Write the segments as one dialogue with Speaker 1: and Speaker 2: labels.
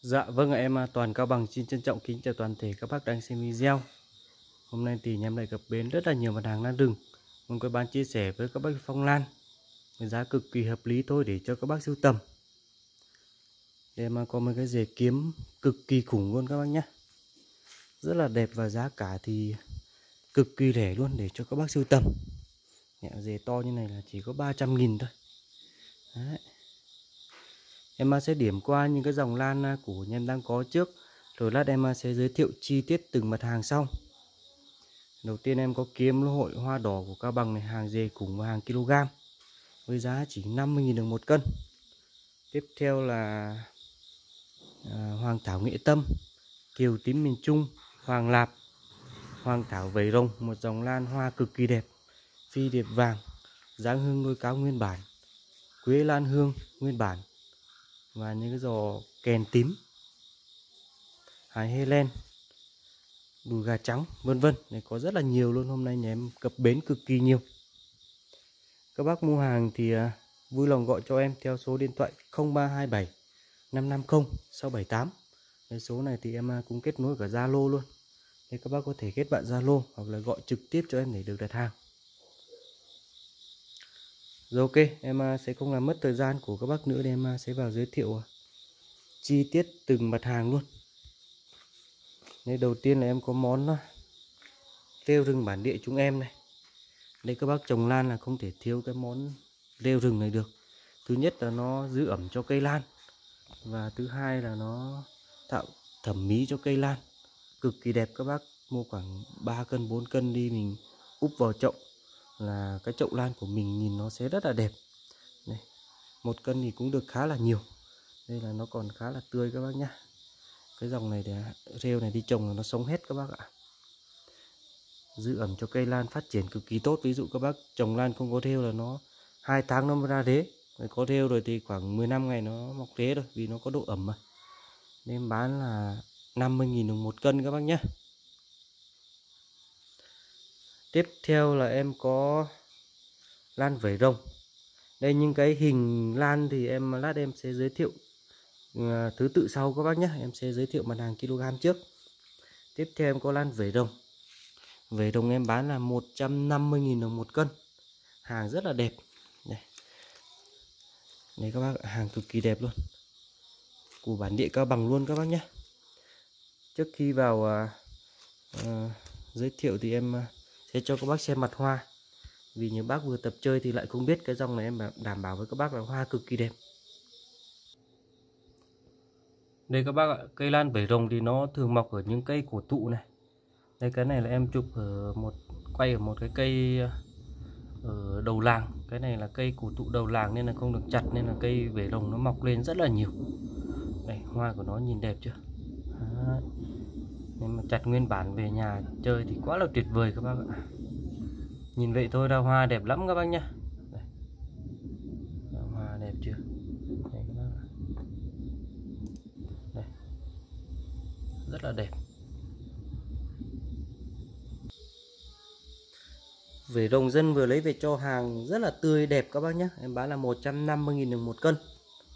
Speaker 1: Dạ vâng ạ, em Toàn Cao Bằng xin trân trọng kính chào toàn thể các bác đang xem video. Hôm nay thì nhà em lại cập bến rất là nhiều mặt hàng lan rừng. Muốn có bán chia sẻ với các bác phong lan với giá cực kỳ hợp lý thôi để cho các bác sưu tầm. Đây em có mấy cái rễ kiếm cực kỳ khủng luôn các bác nhé. Rất là đẹp và giá cả thì cực kỳ rẻ luôn để cho các bác sưu tầm. Rễ to như này là chỉ có 300.000 thôi. Đấy. Em sẽ điểm qua những cái dòng lan của nhà em đang có trước, rồi lát em sẽ giới thiệu chi tiết từng mặt hàng sau. Đầu tiên em có kiếm lô hội hoa đỏ của Cao Bằng này, hàng dề khủng và hàng kg với giá chỉ 50.000 đồng một cân. Tiếp theo là hoàng thảo nghệ tâm, kiều tím miền Trung, hoàng lạp, hoàng thảo vẩy rồng, một dòng lan hoa cực kỳ đẹp, phi điệp vàng, dáng hương đôi cáo nguyên bản, quế lan hương nguyên bản và những cái giò kèn tím, hải Helen, đùi gà trắng, vân vân. Này có rất là nhiều luôn, hôm nay nhà em cập bến cực kỳ nhiều. Các bác mua hàng thì vui lòng gọi cho em theo số điện thoại 0327 550 678. Cái số này thì em cũng kết nối cả Zalo luôn. Nên các bác có thể kết bạn Zalo hoặc là gọi trực tiếp cho em để được đặt hàng. Rồi ok, em sẽ không làm mất thời gian của các bác nữa, để em sẽ vào giới thiệu chi tiết từng mặt hàng luôn. Đây, đầu tiên là em có món rêu rừng bản địa chúng em này. Đây các bác trồng lan là không thể thiếu cái món rêu rừng này được. Thứ nhất là nó giữ ẩm cho cây lan, và thứ hai là nó tạo thẩm mỹ cho cây lan, cực kỳ đẹp. Các bác mua khoảng 3 cân 4 cân đi, mình úp vào chậu là cái chậu lan của mình nhìn nó sẽ rất là đẹp. Đây, 1 cân thì cũng được khá là nhiều. Đây là nó còn khá là tươi các bác nhá. Cái dòng này để rêu này đi trồng là nó sống hết các bác ạ. Giữ ẩm cho cây lan phát triển cực kỳ tốt. Ví dụ các bác trồng lan không có rêu là nó 2 tháng nó mới ra rễ, có rêu rồi thì khoảng 15 ngày nó mọc rễ rồi, vì nó có độ ẩm mà. Nên bán là 50.000 đồng một cân các bác nhé. Tiếp theo là em có lan vẩy rồng. Đây, những cái hình lan thì lát em sẽ giới thiệu thứ tự sau các bác nhé. Em sẽ giới thiệu mặt hàng kg trước. Tiếp theo em có lan vẩy rồng. Vẩy rồng em bán là 150.000 đồng một cân. Hàng rất là đẹp. Đây các bác, hàng cực kỳ đẹp luôn, của bản địa Cao Bằng luôn các bác nhé. Trước khi vào giới thiệu thì em sẽ cho các bác xem mặt hoa, vì nhiều bác vừa tập chơi thì lại không biết cái dòng này em đảm bảo với các bác là hoa cực kỳ đẹp. Đây các bác ạ, cây lan vẩy rồng thì nó thường mọc ở những cây cổ thụ này. Đây, cái này là em chụp ở quay ở một cái cây ở đầu làng. Cái này là cây cổ thụ đầu làng nên là không được chặt, nên là cây vẩy rồng nó mọc lên rất là nhiều. Đây, hoa của nó nhìn đẹp chưa? Đấy. Nếu mà chặt nguyên bản về nhà chơi thì quá là tuyệt vời các bác ạ. Nhìn vậy thôi ra hoa đẹp lắm các bác nhá. Đây. Hoa đẹp chưa? Đây các bác ạ. Đây. Rất là đẹp. Vẩy rồng dân vừa lấy về cho hàng rất là tươi đẹp các bác nhé. Em bán là 150.000 đồng một cân.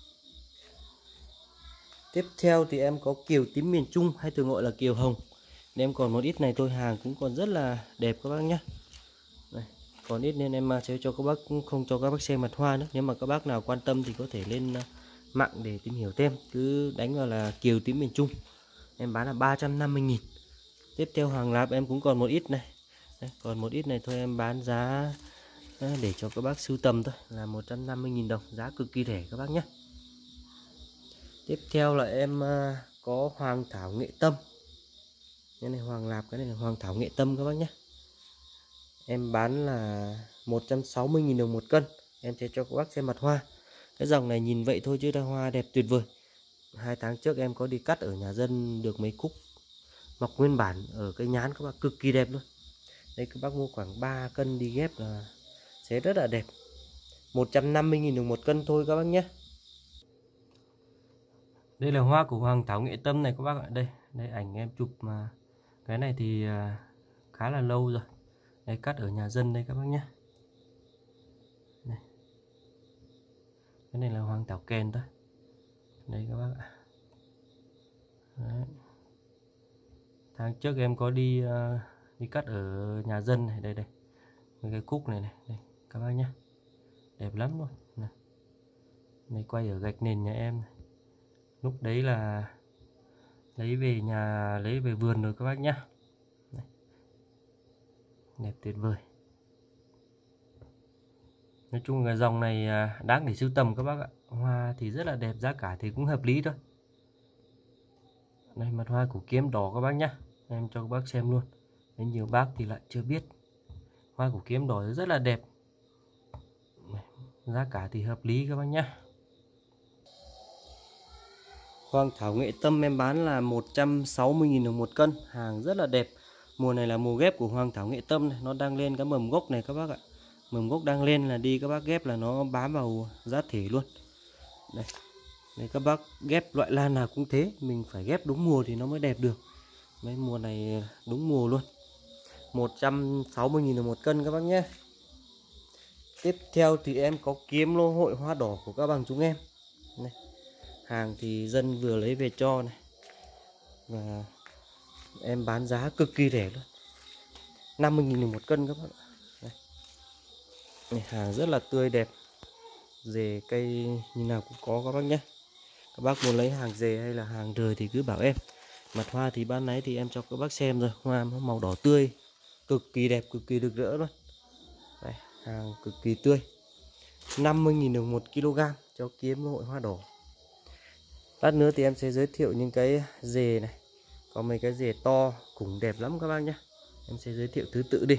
Speaker 1: Tiếp theo thì em có kiều tím miền Trung, hay thường gọi là kiều hồng. Em còn một ít này thôi, hàng cũng còn rất là đẹp các bác nhé. Đây, còn ít nên em sẽ cho các bác, không cho các bác xem mặt hoa nữa. Nếu mà các bác nào quan tâm thì có thể lên mạng để tìm hiểu thêm, cứ đánh vào là kiều tím miền Trung. Em bán là 350.000. Tiếp theo hoàng lạp em cũng còn một ít này. Đây, còn một ít này thôi, em bán giá để cho các bác sưu tầm thôi là 150.000 đồng, giá cực kỳ rẻ các bác nhé. Tiếp theo là em có hoàng thảo nghệ tâm. Cái này hoàng lạp, cái này là hoàng thảo nghệ tâm các bác nhé. Em bán là 160.000 đồng một cân. Em sẽ cho các bác xem mặt hoa. Cái dòng này nhìn vậy thôi chứ ra hoa đẹp tuyệt vời. 2 tháng trước em có đi cắt ở nhà dân được mấy cúc mọc nguyên bản ở cây nhán các bác, cực kỳ đẹp luôn. Đây, các bác mua khoảng 3 cân đi ghép là sẽ rất là đẹp. 150.000 đồng một cân thôi các bác nhé. Đây là hoa của hoàng thảo nghệ tâm này các bác ạ. Đây ảnh em chụp mà cái này thì khá là lâu rồi. Đây, cắt ở nhà dân đây các bác nhé. Đây. Cái này là hoàng thảo kèn thôi. Đây các bác ạ. Đấy. Tháng trước em có đi đi cắt ở nhà dân này, đây cái cúc này đây các bác nhé, đẹp lắm luôn này. Này quay ở gạch nền nhà em này. Lúc đấy là lấy về nhà, lấy về vườn rồi các bác nhé. Đẹp tuyệt vời. Nói chung là dòng này đáng để sưu tầm các bác ạ. Hoa thì rất là đẹp, giá cả thì cũng hợp lý thôi. Đây mặt hoa củ kiếm đỏ các bác nhé, em cho các bác xem luôn. Nên nhiều bác thì lại chưa biết. Hoa củ kiếm đỏ rất là đẹp, giá cả thì hợp lý các bác nhé. Hoàng thảo nghệ tâm em bán là 160.000 đồng một cân, hàng rất là đẹp. Mùa này là mùa ghép của hoàng thảo nghệ tâm này, nó đang lên cái mầm gốc này các bác ạ. Mầm gốc đang lên là đi các bác ghép là nó bám vào giá thể luôn. Đây các bác ghép loại lan nào cũng thế, mình phải ghép đúng mùa thì nó mới đẹp được. Mấy mùa này đúng mùa luôn. 160.000 đồng một cân các bác nhé. Tiếp theo thì em có kiếm lô hội hoa đỏ của các bằng chúng em. Này. Hàng thì dân vừa lấy về cho này. Và em bán giá cực kỳ rẻ luôn. 50.000 đồng một cân các bác ạ. Này, hàng rất là tươi đẹp. Dề cây như nào cũng có các bác nhé. Các bác muốn lấy hàng dề hay là hàng rời thì cứ bảo em. Mặt hoa thì ban nãy thì em cho các bác xem rồi. Hoa nó màu đỏ tươi, cực kỳ đẹp, cực kỳ rực rỡ luôn. Đây, hàng cực kỳ tươi. 50.000 đồng 1 kg cho kiếm lô hội hoa đỏ. Lát nữa thì em sẽ giới thiệu những cái dề này. Có mấy cái dề to cũng đẹp lắm các bác nhé. Em sẽ giới thiệu thứ tự đi.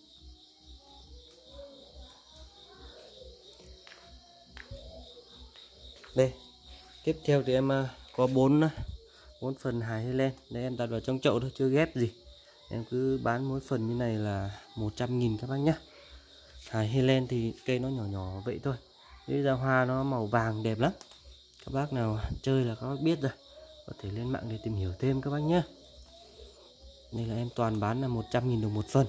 Speaker 1: Đây, tiếp theo thì em có 4 phần hài Helen. Đây em đặt vào trong chậu thôi, chưa ghép gì. Em cứ bán mỗi phần như này là 100.000 các bác nhé. Hài Helen thì cây nó nhỏ nhỏ vậy thôi. Bây giờ hoa nó màu vàng đẹp lắm. Các bác nào chơi là các bác biết rồi. Có thể lên mạng để tìm hiểu thêm các bác nhé. Đây là em toàn bán là 100.000 đồng một phần.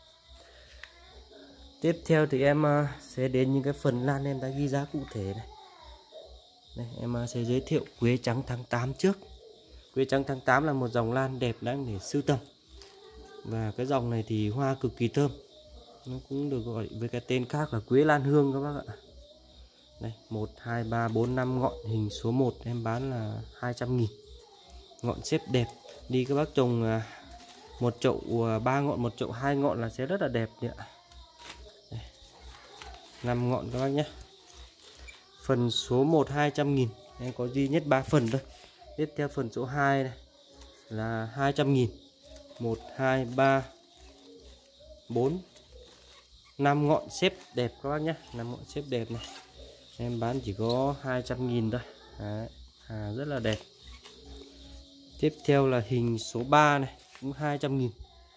Speaker 1: Tiếp theo thì em sẽ đến những cái phần lan em đã ghi giá cụ thể này. Đây, em sẽ giới thiệu quế trắng tháng 8 trước. Quế trắng tháng 8 là một dòng lan đẹp đáng để sưu tầm. Và cái dòng này thì hoa cực kỳ thơm. Nó cũng được gọi với cái tên khác là quế lan hương các bác ạ. Đây, 1, 2, 3, 4, 5 ngọn. Hình số 1 em bán là 200.000. Ngọn xếp đẹp. Đi các bác trồng một chậu 3 ngọn, một chậu 2 ngọn là sẽ rất là đẹp đấy ạ. Đây, 5 ngọn các bác nhé. Phần số 1 200.000. Em có duy nhất 3 phần thôi. Tiếp theo phần số 2 này là 200.000. 1, 2, 3, 4, 5 ngọn xếp đẹp các bác nhé. 5 ngọn xếp đẹp này. Em bán chỉ có 200.000 thôi. Đấy, rất là đẹp. Tiếp theo là hình số 3 này, cũng 200.000.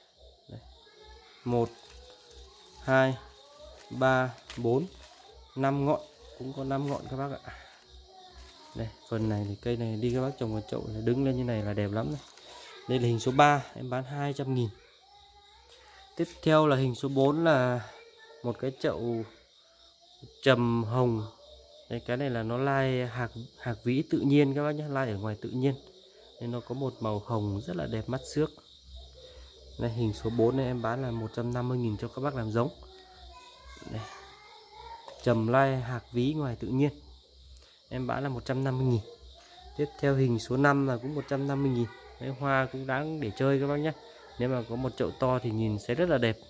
Speaker 1: 1, 2, 3, 4, 5 ngọn, cũng có 5 ngọn các bác ạ. Đây, phần này thì cây này đi các bác trồng vào chậu đứng lên như này là đẹp lắm này. Đây là hình số 3, em bán 200.000. Tiếp theo là hình số 4 là một cái chậu trầm hồng. Đây, cái này là nó lai hạt vĩ tự nhiên các bác nhé, lai ở ngoài tự nhiên. Nên nó có một màu hồng rất là đẹp mắt xước. Đây, hình số 4 này em bán là 150.000 cho các bác làm giống. Đây, trầm lai hạt vĩ ngoài tự nhiên. Em bán là 150.000. Tiếp theo hình số 5 là cũng 150.000. Đấy, hoa cũng đáng để chơi các bác nhé. Nếu mà có một chậu to thì nhìn sẽ rất là đẹp.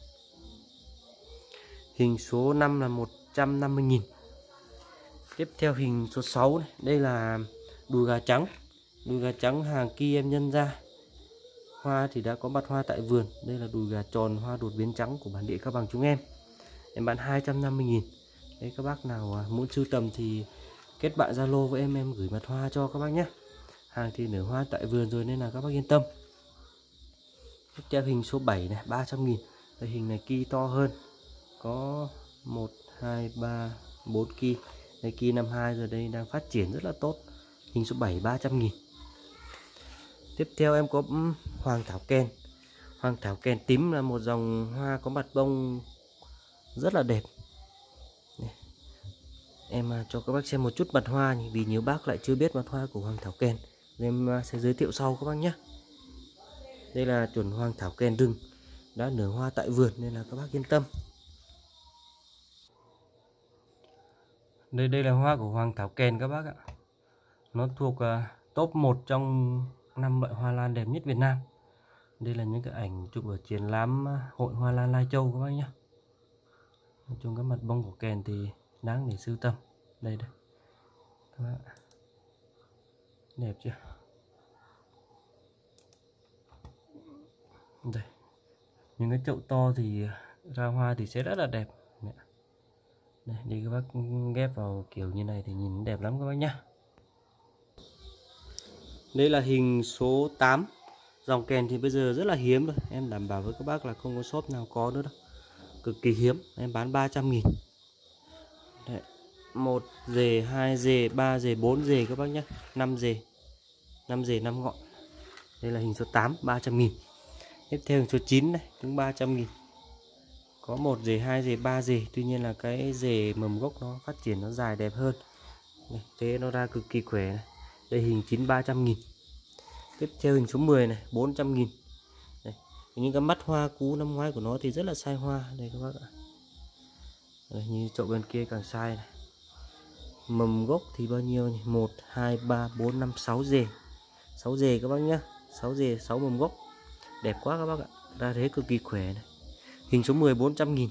Speaker 1: Hình số 5 là 150.000. Tiếp theo hình số 6 này, đây là đùi gà trắng. Đùi gà trắng hàng kia em nhân ra. Hoa thì đã có mặt hoa tại vườn. Đây là đùi gà tròn hoa đột biến trắng của bản địa Cao Bằng chúng em. Em bán 250.000. Đấy, các bác nào muốn sưu tầm thì kết bạn Zalo với em gửi mặt hoa cho các bác nhé. Hàng thì nở hoa tại vườn rồi nên là các bác yên tâm. Tiếp theo hình số 7 này, 300.000. Đây, hình này ki to hơn. Có 1, 2, 3, 4 ki. Đây ki 52 rồi, đây đang phát triển rất là tốt. Hình số 7 300.000. Tiếp theo em có hoàng thảo kèn. Hoàng thảo kèn tím là một dòng hoa có mặt bông rất là đẹp. Em cho các bác xem một chút mặt hoa vì nhiều bác lại chưa biết mặt hoa của hoàng thảo kèn. em sẽ giới thiệu sau các bác nhé. Đây là chuẩn hoàng thảo kèn rừng, đã nở hoa tại vườn nên là các bác yên tâm. Đây là hoa của hoàng thảo kèn các bác ạ. Nó thuộc top 1 trong 5 loại hoa lan đẹp nhất Việt Nam. Đây là những cái ảnh chụp ở triển lãm hội hoa lan Lai Châu các bác nhé. Nói chung các mặt bông của kèn thì đáng để sưu tầm. Đây đây các bác ạ. Đẹp chưa? Đây, những cái chậu to thì ra hoa thì sẽ rất là đẹp. Đây, đi các bác ghép vào kiểu như này thì nhìn đẹp lắm các bác nhá. Đây là hình số 8. Dòng kèn thì bây giờ rất là hiếm rồi, em đảm bảo với các bác là không có shop nào có nữa đâu. Cực kỳ hiếm, em bán 300.000. Đấy, 1 dề, 2 dề, 3 dề, 4 dề các bác nhé, 5 dề. 5 dề 5 ngọn. Đây là hình số 8, 300.000. Tiếp theo hình số 9 này cũng 300.000. Có 1 dề, 2 dề, 3 dề, tuy nhiên là cái dề mầm gốc nó phát triển nó dài đẹp hơn. Đây, thế nó ra cực kỳ khỏe này. Đây hình 9 300.000. Tiếp theo hình số 10 này 400.000. Đây, những cái mắt hoa cú năm ngoái của nó thì rất là sai hoa đây các bác ạ. Đây, như chậu bên kia càng sai này. Mầm gốc thì bao nhiêu nhỉ? 1 2 3 4 5 6 dề. 6 dề các bác nhá. 6 dề, 6 mầm gốc. Đẹp quá các bác ạ. Ra thế cực kỳ khỏe này. Hình số 10 400.000.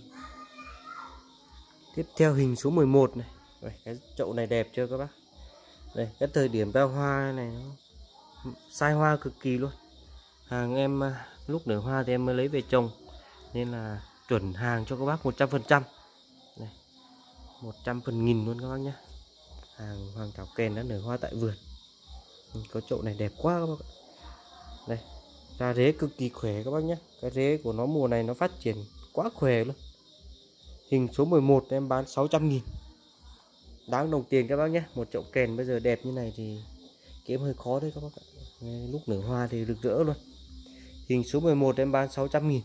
Speaker 1: Tiếp theo hình số 11 này. Đây, cái chậu này đẹp chưa các bác? Đây, cái thời điểm ra hoa này nó sai hoa cực kỳ luôn. Hàng em lúc nở hoa thì em mới lấy về trồng nên là chuẩn hàng cho các bác 100%. Đây, 100% luôn các bác nhé. Hàng hoàng thảo kèn đã nở hoa tại vườn. Có chậu này đẹp quá các bác. Đây, ra rễ cực kỳ khỏe các bác nhé. Cái rễ của nó mùa này nó phát triển quá khỏe luôn. Hình số 11 em bán 600.000. Đáng đồng tiền các bác nhé. Một chậu kèn bây giờ đẹp như này thì kiếm hơi khó đấy các bác ạ. Lúc nở hoa thì rực rỡ luôn. Hình số 11 em bán 600.000.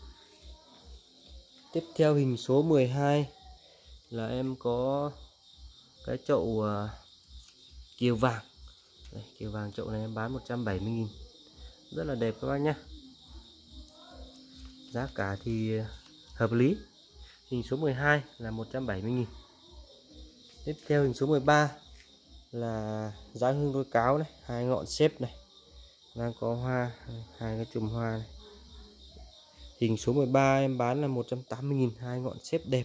Speaker 1: Tiếp theo hình số 12 là em có cái chậu kiều vàng. Đây, kiều vàng chậu này em bán 170.000. Rất là đẹp các bác nhé. Giá cả thì hợp lý. Hình số 12 là 170.000. Tiếp theo hình số 13 là giá hương đôi cáo này, 2 ngọn xếp này. Đang có hoa, 2 cái chùm hoa này. Hình số 13 em bán là 180.000, 2 ngọn xếp đẹp.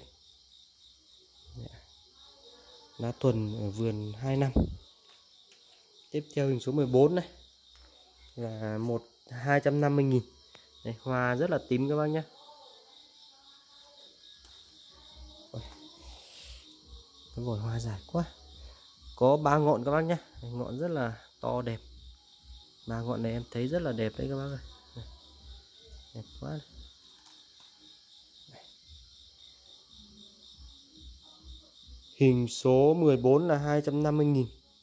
Speaker 1: Lá thuần ở vườn 2 năm. Tiếp theo hình số 14 này là 250.000. Đây, hoa rất là tím các bác nhé. Cái vòi hoa dài quá. Có 3 ngọn các bác nhé. Ngọn rất là to đẹp. 3 ngọn này em thấy rất là đẹp đấy các bác ơi. Đẹp quá này. Hình số 14 là 250.000.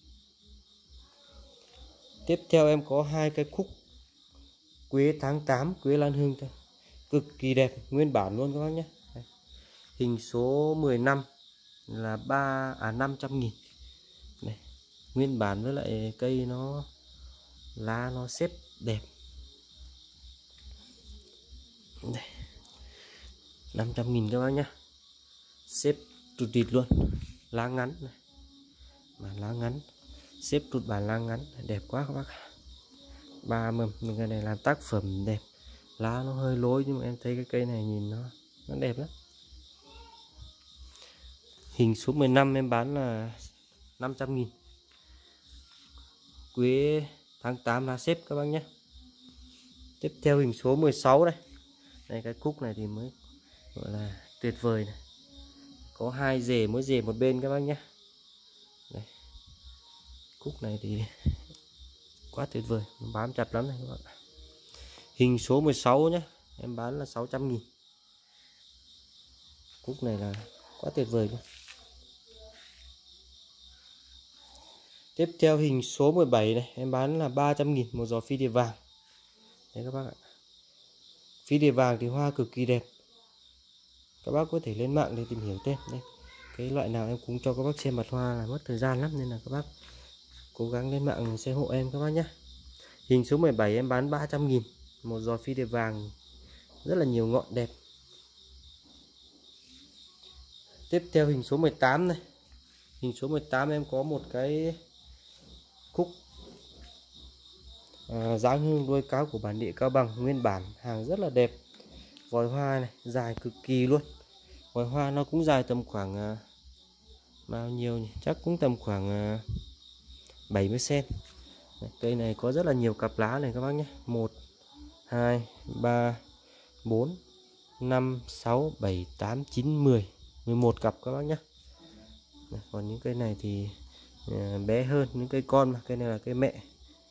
Speaker 1: Tiếp theo em có 2 cái khúc quế tháng 8, quế lan hương thôi. Cực kỳ đẹp, nguyên bản luôn các bác nhé. Đây. Hình số 15 là 500.000. Đây, nguyên bản với lại cây nó lá nó xếp đẹp. Đây, 500.000 các bác nhé. Xếp tụt tịt luôn. Lá ngắn này. Bản lá ngắn. Xếp tụt bản lá ngắn. Đẹp quá các bác. 3 mầm. Mình cái này làm tác phẩm đẹp. Lá nó hơi lối nhưng mà em thấy cái cây này nhìn nó đẹp lắm. Hình số 15 em bán là 500.000. Quế tháng 8 lá xếp các bác nhé. Tiếp theo hình số 16 đây. Đây cái cúc này thì mới gọi là tuyệt vời này. Có 2 rễ, mỗi rễ một bên các bác nhé. Đây. Cúc này thì quá tuyệt vời, bám chặt lắm này các bạn. Hình số 16 nhé, em bán là 600.000. Cúc này là quá tuyệt vời luôn. Tiếp theo hình số 17 này, em bán là 300.000 một giò phi đìa vàng. Đấy các bác ạ. Phi đìa vàng thì hoa cực kỳ đẹp. Các bác có thể lên mạng để tìm hiểu thêm. Đây, cái loại nào em cũng cho các bác xem mặt hoa là mất thời gian lắm nên là các bác cố gắng lên mạng xem hộ em các bác nhé. Hình số 17 em bán 300.000, một giò phi điệp vàng rất là nhiều ngọn đẹp. Tiếp theo hình số 18 này. Hình số 18 em có một cái cúc dáng hương đuôi cáo của bản địa Cao Bằng nguyên bản, hàng rất là đẹp. Vòi hoa này dài cực kỳ luôn. Vòi hoa nó cũng dài tầm khoảng bao nhiêu nhỉ? Chắc cũng tầm khoảng 70 cm. Cây này có rất là nhiều cặp lá này các bác nhé. 1 2 3 4 5 6 7 8 9 10 11 cặp các bác nhé. Còn những cây này thì bé hơn, những cây con, mà cây này là cây mẹ.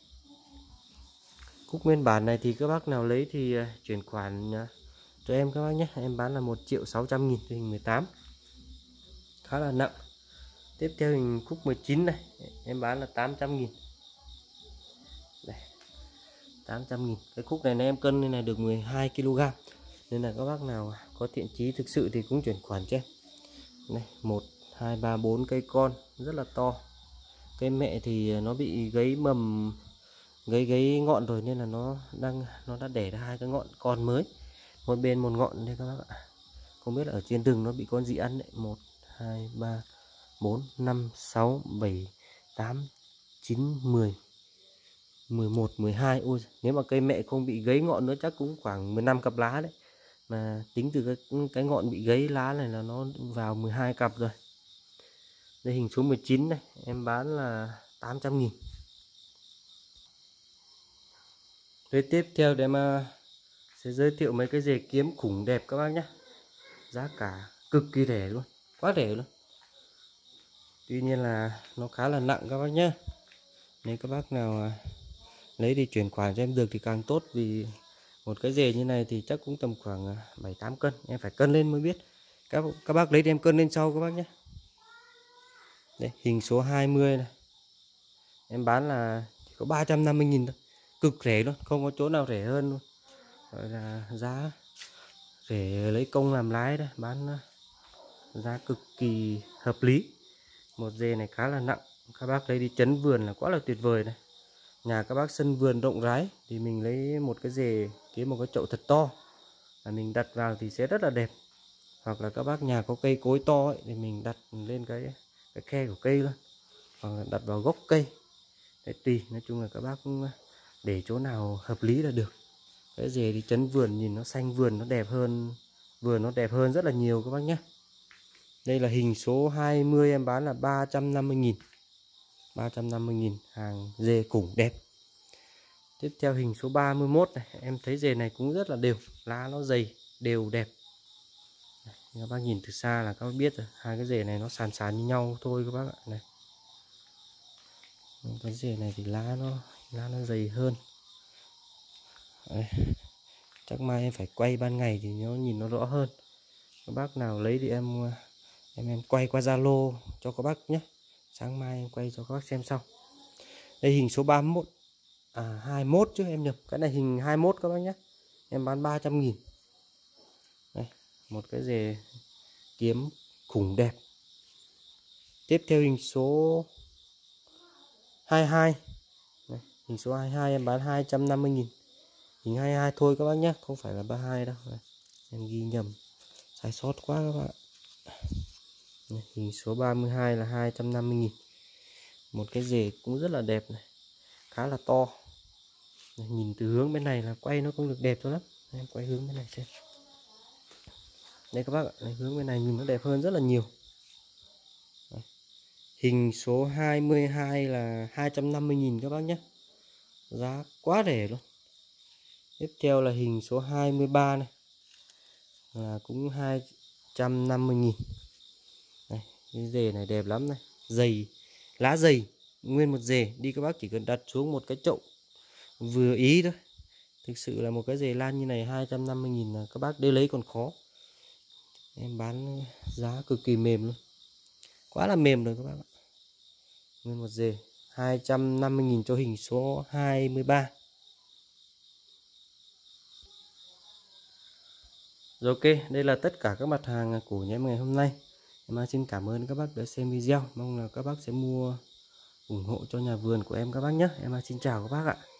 Speaker 1: Cúc nguyên bản này thì các bác nào lấy thì chuyển khoản cho em các bác nhé. Em bán là 1.600.000 hình 18, khá là nặng. Tiếp theo hình cúc 19 này em bán là 800.000. Đây, 800.000. Cái cúc này em cân này được 12 kg, nên là các bác nào có thiện chí thực sự thì cũng chuyển khoản cho em. Này, 1 2 3 4 cây con rất là to. Cây mẹ thì nó bị gãy mầm, gãy ngọn rồi, nên là nó đã đẻ ra 2 cái ngọn con mới, một bên một ngọn đây các bác ạ. Không biết là ở trên rừng nó bị con gì ăn đấy. 1 2 3 4 5 6 7 8 9 10 11 12. Ôi, nếu mà cây mẹ không bị gãy ngọn nữa chắc cũng khoảng 15 cặp lá đấy. Mà tính từ cái ngọn bị gãy lá này là nó vào 12 cặp rồi. Đây hình số 19 này em bán là 800.000. Đây, tiếp theo để mà sẽ giới thiệu mấy cái dề kiếm khủng đẹp các bác nhé. Giá cả cực kỳ rẻ luôn, quá rẻ luôn. Tuy nhiên là nó khá là nặng các bác nhé. Nếu các bác nào lấy đi chuyển khoản cho em được thì càng tốt, vì một cái dề như này thì chắc cũng tầm khoảng 7-8 cân. Em phải cân lên mới biết. Các bác lấy thì em cân lên sau các bác nhé. Đây, hình số 20 này em bán là chỉ có 350.000 thôi, cực rẻ luôn, không có chỗ nào rẻ hơn luôn. Gọi là giá rẻ lấy công làm lái đấy, bán giá cực kỳ hợp lý. Một dề này khá là nặng, các bác lấy đi chấn vườn là quá là tuyệt vời này. Nhà các bác sân vườn rộng rãi thì mình lấy một cái dề kiếm một cái chậu thật to là mình đặt vào thì sẽ rất là đẹp. Hoặc là các bác nhà có cây cối to ấy, thì mình đặt lên cái khe của cây luôn, hoặc là đặt vào gốc cây. Đấy, tùy, nói chung là các bác cũng để chỗ nào hợp lý là được. Cái dề đi chấn vườn nhìn nó xanh, vườn nó đẹp hơn, vườn nó đẹp hơn rất là nhiều các bác nhé. Đây là hình số 20 em bán là 350.000. 350.000, hàng dề khủng đẹp. Tiếp theo hình số 31 này, em thấy dề này cũng rất là đều, lá nó dày, đều đẹp. Các bác nhìn từ xa là các bác biết rồi, hai cái rễ này nó sàn sàn như nhau thôi các bác ạ. Này, cái rễ này thì lá nó dày hơn. Đấy. Chắc mai em phải quay ban ngày thì nó nhìn nó rõ hơn. Các bác nào lấy thì em quay qua Zalo cho các bác nhé. Sáng mai em quay cho các bác xem sau. Đây hình số 31, 21 chứ em nhầm, cái này hình 21 các bác nhé. Em bán 300.000. Đây, một cái rễ kiếm khủng đẹp. Tiếp theo hình số 22. Đây, hình số 22 em bán 250.000. Hình 22 thôi các bác nhé, không phải là 32 đâu. Đây, em ghi nhầm, sai sót quá các bạn. Đây, hình số 32 là 250.000. Một cái rễ cũng rất là đẹp này, khá là to. Đây, nhìn từ hướng bên này là quay nó không được đẹp cho lắm. Em quay hướng bên này xem. Đây các bác ạ, đây, hướng bên này nhìn nó đẹp hơn rất là nhiều. Đây. Hình số 22 là 250.000 các bác nhé. Giá quá rẻ luôn. Tiếp theo là hình số 23 này, là cũng 250.000. Đây, cái rễ này đẹp lắm này, dày, lá dày, nguyên một rễ. Đi các bác chỉ cần đặt xuống một cái chậu vừa ý thôi. Thực sự là một cái rễ lan như này 250.000 là các bác đi lấy còn khó. Em bán giá cực kỳ mềm luôn, quá là mềm rồi các bác ạ. Nguyên một rễ 250.000 cho hình số 23. Rồi, ok, đây là tất cả các mặt hàng của nhà em ngày hôm nay. Em xin cảm ơn các bác đã xem video. Mong là các bác sẽ mua ủng hộ cho nhà vườn của em các bác nhé. Em xin chào các bác ạ.